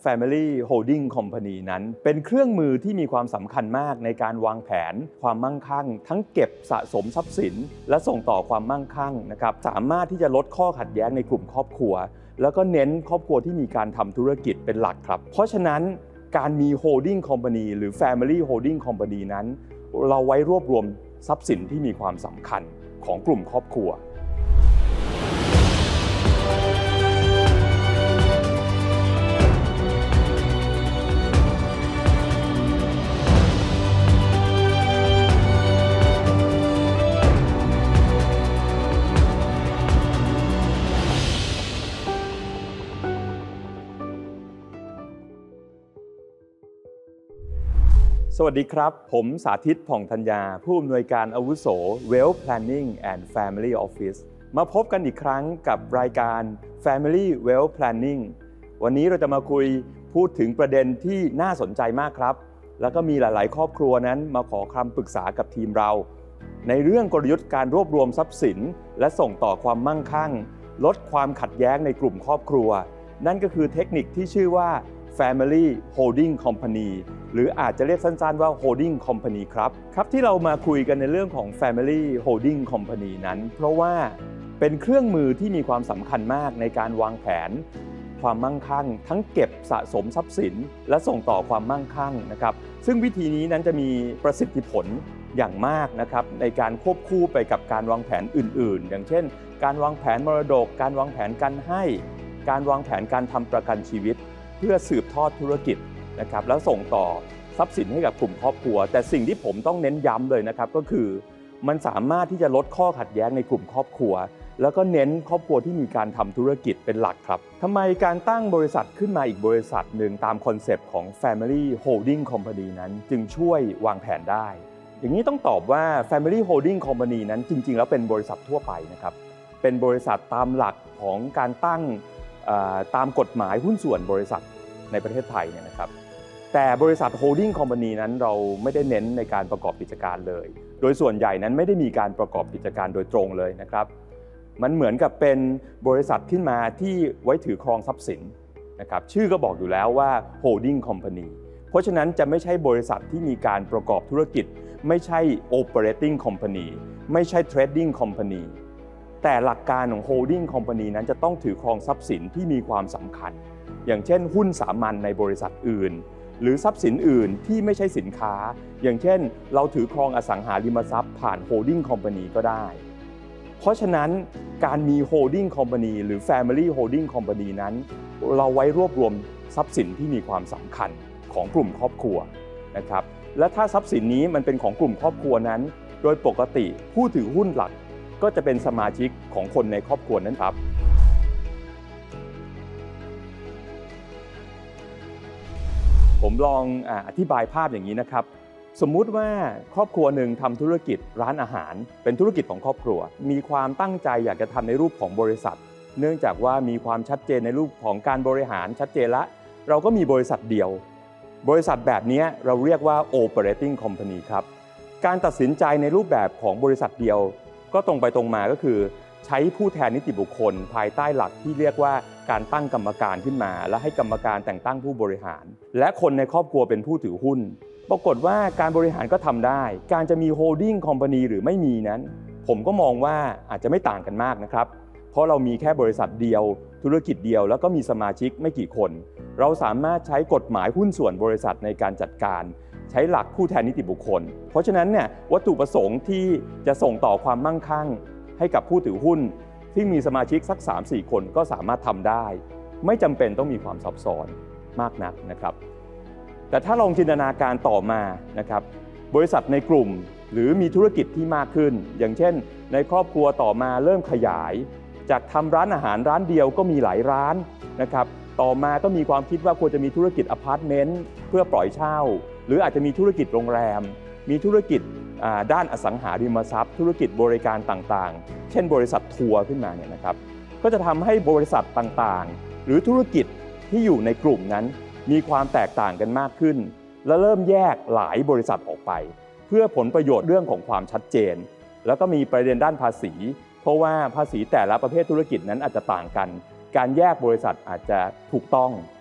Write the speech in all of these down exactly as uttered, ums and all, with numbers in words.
Family Holding Company นั้นเป็นเครื่องมือที่มีความสำคัญมากในการวางแผนความมั่งคั่งทั้งเก็บสะสมทรัพย์สินและส่งต่อความมั่งคั่งนะครับสามารถที่จะลดข้อขัดแย้งในกลุ่มครอบครัวแล้วก็เน้นครอบครัวที่มีการทำธุรกิจเป็นหลักครับเพราะฉะนั้นการมี Holding Company หรือ Family Holding Company นั้นเราไว้รวบรวมทรัพย์สินที่มีความสำคัญของกลุ่มครอบครัวสวัสดีครับผมสาธิต ผ่องธัญญาผู้อำนวยการอาวุโส Wealth Planning and Family Office มาพบกันอีกครั้งกับรายการ Family Wealth Planning วันนี้เราจะมาคุยพูดถึงประเด็นที่น่าสนใจมากครับแล้วก็มีหลายๆครอบครัวนั้นมาขอคำปรึกษากับทีมเราในเรื่องกลยุทธ์การรวบรวมทรัพย์สินและส่งต่อความมั่งคั่งลดความขัดแย้งในกลุ่มครอบครัวนั่นก็คือเทคนิคที่ชื่อว่า Family Holding Company หรืออาจจะเรียกสั้นๆว่า Holding Company ครับครับที่เรามาคุยกันในเรื่องของ Family Holding Company นั้นเพราะว่าเป็นเครื่องมือที่มีความสำคัญมากในการวางแผนความมั่งคั่งทั้งเก็บสะสมทรัพย์สินและส่งต่อความมั่งคั่งนะครับซึ่งวิธีนี้นั้นจะมีประสิทธิผลอย่างมากนะครับในการควบคู่ไปกับการวางแผนอื่นๆอย่างเช่นการวางแผนมรดกการวางแผนการให้การวางแผนการทำประกันชีวิตเพื่อสืบทอดธุรกิจนะครับแล้วส่งต่อทรัพย์สินให้กับกลุ่มครอบครัวแต่สิ่งที่ผมต้องเน้นย้ำเลยนะครับก็คือมันสามารถที่จะลดข้อขัดแย้งในกลุ่มครอบครัวแล้วก็เน้นครอบครัวที่มีการทำธุรกิจเป็นหลักครับทำไมการตั้งบริษัทขึ้นมาอีกบริษัทหนึ่งตามคอนเซปต์ของ Family Holding Company นั้นจึงช่วยวางแผนได้อย่างนี้ต้องตอบว่า Family Holding Company นั้นจริงๆแล้วเป็นบริษัททั่วไปนะครับเป็นบริษัทตามหลักของการตั้งตามกฎหมายหุ้นส่วนบริษัทในประเทศไทยเนี่ยนะครับแต่บริษัท Holding Company นั้นเราไม่ได้เน้นในการประกอบกิจการเลยโดยส่วนใหญ่นั้นไม่ได้มีการประกอบกิจการโดยตรงเลยนะครับมันเหมือนกับเป็นบริษัทขึ้นมาที่ไว้ถือครองทรัพย์สินนะครับชื่อก็บอกอยู่แล้วว่า Holding Company เพราะฉะนั้นจะไม่ใช่บริษัทที่มีการประกอบธุรกิจไม่ใช่ Operating Company ไม่ใช่ Trading Company แต่หลักการของ Holding Company นั้นจะต้องถือครองทรัพย์สินที่มีความสำคัญอย่างเช่นหุ้นสามัญในบริษัทอื่นหรือทรัพย์สินอื่นที่ไม่ใช่สินค้าอย่างเช่นเราถือครองอสังหาริมทรัพย์ผ่าน Holding Company ก็ได้เพราะฉะนั้นการมี Holding Company หรือ Family Holding Company นั้นเราไว้รวบรวมทรัพย์สินที่มีความสำคัญของกลุ่มครอบครัวนะครับและถ้าทรัพย์สินนี้มันเป็นของกลุ่มครอบครัวนั้นโดยปกติผู้ถือหุ้นหลักก็จะเป็นสมาชิกของคนในครอบครัวนั้นครับผมลองอธิบายภาพอย่างนี้นะครับสมมุติว่าครอบครัวหนึ่งทำธุรกิจร้านอาหารเป็นธุรกิจของครอบครัวมีความตั้งใจอยากจะทำในรูปของบริษัทเนื่องจากว่ามีความชัดเจนในรูปของการบริหารชัดเจนละเราก็มีบริษัทเดียวบริษัทแบบนี้เราเรียกว่า Operating Company ครับการตัดสินใจในรูปแบบของบริษัทเดียวก็ตรงไปตรงมาก็คือใช้ผู้แทนนิติบุคคลภายใต้หลักที่เรียกว่าการตั้งกรรมการขึ้นมาและให้กรรมการแต่งตั้งผู้บริหารและคนในครอบครัวเป็นผู้ถือหุ้นปรากฏว่าการบริหารก็ทำได้การจะมี Holding Company หรือไม่มีนั้นผมก็มองว่าอาจจะไม่ต่างกันมากนะครับเพราะเรามีแค่บริษัทเดียวธุรกิจเดียวแล้วก็มีสมาชิกไม่กี่คนเราสามารถใช้กฎหมายหุ้นส่วนบริษัทในการจัดการใช้หลักผู้แทนนิติบุคคลเพราะฉะนั้นเนี่ยวัตถุประสงค์ที่จะส่งต่อความมั่งคั่งให้กับผู้ถือหุ้นที่มีสมาชิกสัก สามถึงสี่ คนก็สามารถทำได้ไม่จำเป็นต้องมีความซับซ้อนมากนักนะครับแต่ถ้าลองจินตนาการต่อมานะครับบริษัทในกลุ่มหรือมีธุรกิจที่มากขึ้นอย่างเช่นในครอบครัวต่อมาเริ่มขยายจากทำร้านอาหารร้านเดียวก็มีหลายร้านนะครับต่อมาก็มีความคิดว่าควรจะมีธุรกิจอพาร์ตเมนต์เพื่อปล่อยเช่าหรืออาจจะมีธุรกิจโรงแรมมีธุรกิจด้านอสังหาริมทรัพย์ธุรกิจบริการต่างๆเช่นบริษัททัวร์ขึ้นมาเนี่ยนะครับก็จะทำให้บริษัทต่างๆหรือธุรกิจที่อยู่ในกลุ่มนั้นมีความแตกต่างกันมากขึ้นและเริ่มแยกหลายบริษัทออกไปเพื่อผลประโยชน์เรื่องของความชัดเจนแล้วก็มีประเด็นด้านภาษีเพราะว่าภาษีแต่ละประเภทธุรกิจนั้นอาจจะต่างกันการแยกบริษัทอาจจะถูกต้อง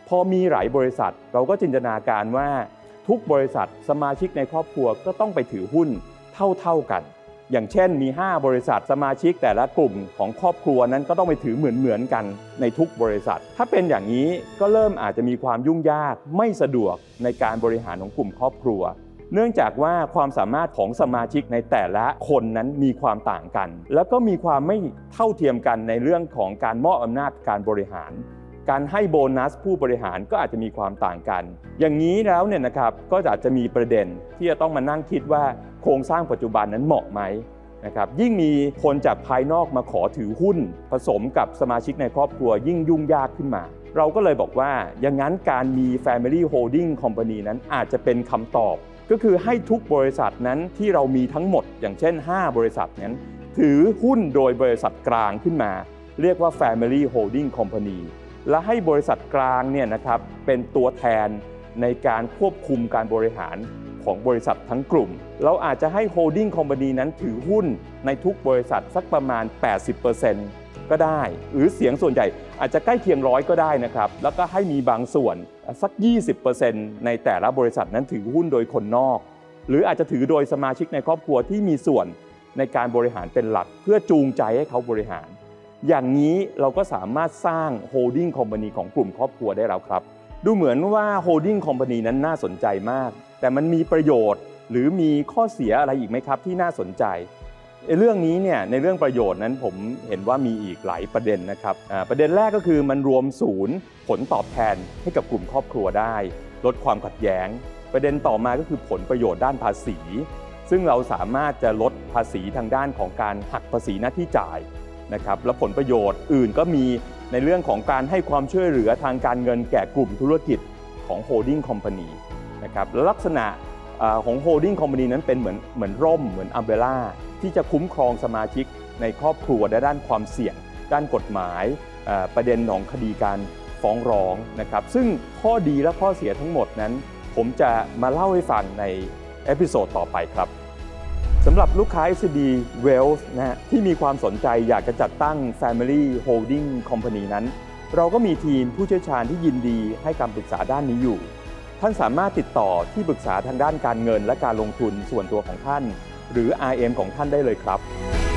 พอมีหลายบริษัทเราก็จินตนาการว่าทุกบริษัทสมาชิกในครอบครัวก็ต้องไปถือหุ้นเท่าๆกันอย่างเช่นมีห้าบริษัทสมาชิกแต่ละกลุ่มของครอบครัวนั้นก็ต้องไปถือเหมือนๆกันในทุกบริษัทถ้าเป็นอย่างนี้ก็เริ่มอาจจะมีความยุ่งยากไม่สะดวกในการบริหารของกลุ่มครอบครัวเนื่องจากว่าความสามารถของสมาชิกในแต่ละคนนั้นมีความต่างกันแล้วก็มีความไม่เท่าเทียมกันในเรื่องของการมอบอำนาจการบริหารการให้โบนัสผู้บริหารก็อาจจะมีความต่างกันอย่างนี้แล้วเนี่ยนะครับก็อาจจะมีประเด็นที่จะต้องมานั่งคิดว่าโครงสร้างปัจจุบันนั้นเหมาะไหมนะครับยิ่งมีคนจากภายนอกมาขอถือหุ้นผสมกับสมาชิกในครอบครัวยิ่งยุ่งยากขึ้นมาเราก็เลยบอกว่าอย่างนั้นการมี Family Holding Company นั้นอาจจะเป็นคำตอบก็คือให้ทุกบริษัทนั้นที่เรามีทั้งหมดอย่างเช่นห้าบริษัทนั้นถือหุ้นโดยบริษัทกลางขึ้นมาเรียกว่า Family Holding Company และให้บริษัทกลางเนี่ยนะครับเป็นตัวแทนในการควบคุมการบริหารของบริษัททั้งกลุ่มเราอาจจะให้ Holding Company นั้นถือหุ้นในทุกบริษัทสักประมาณ แปดสิบเปอร์เซ็นต์ ก็ได้หรือเสียงส่วนใหญ่อาจจะใกล้เคียงร้อยก็ได้นะครับแล้วก็ให้มีบางส่วนสัก ยี่สิบเปอร์เซ็นต์ ในแต่ละบริษัทนั้นถือหุ้นโดยคนนอกหรืออาจจะถือโดยสมาชิกในครอบครัวที่มีส่วนในการบริหารเป็นหลักเพื่อจูงใจให้เขาบริหารอย่างนี้เราก็สามารถสร้าง Holding Company ของกลุ่มครอบครัวได้แล้วครับดูเหมือนว่า Holding Company นั้นน่าสนใจมากแต่มันมีประโยชน์หรือมีข้อเสียอะไรอีกไหมครับที่น่าสนใจเรื่องนี้เนี่ยในเรื่องประโยชน์นั้นผมเห็นว่ามีอีกหลายประเด็นนะครับประเด็นแรกก็คือมันรวมศูนย์ผลตอบแทนให้กับกลุ่มครอบครัวได้ลดความขัดแย้งประเด็นต่อมาก็คือผลประโยชน์ด้านภาษีซึ่งเราสามารถจะลดภาษีทางด้านของการหักภาษีหน้าที่จ่ายนะครับและผลประโยชน์อื่นก็มีในเรื่องของการให้ความช่วยเหลือทางการเงินแก่กลุ่มธุรกิจของ Holding Company นะครับและลักษณะของ Holding Company นั้นเป็นเหมือนเหมือนร่มเหมือนอัมเบรลล่าที่จะคุ้มครองสมาชิกในครอบครัวด้านความเสี่ยงด้านกฎหมายประเด็นของคดีการฟ้องร้องนะครับซึ่งข้อดีและข้อเสียทั้งหมดนั้นผมจะมาเล่าให้ฟังในเอพิโซดต่อไปครับสำหรับลูกค้า เอส ซี บี Wealth นะฮะที่มีความสนใจอยากจะจัดตั้ง Family Holding Company นั้นเราก็มีทีมผู้เชี่ยวชาญที่ยินดีให้คำปรึกษาด้านนี้อยู่ท่านสามารถติดต่อที่ปรึกษาทางด้านการเงินและการลงทุนส่วนตัวของท่านหรือ อาร์ เอ็ม ของท่านได้เลยครับ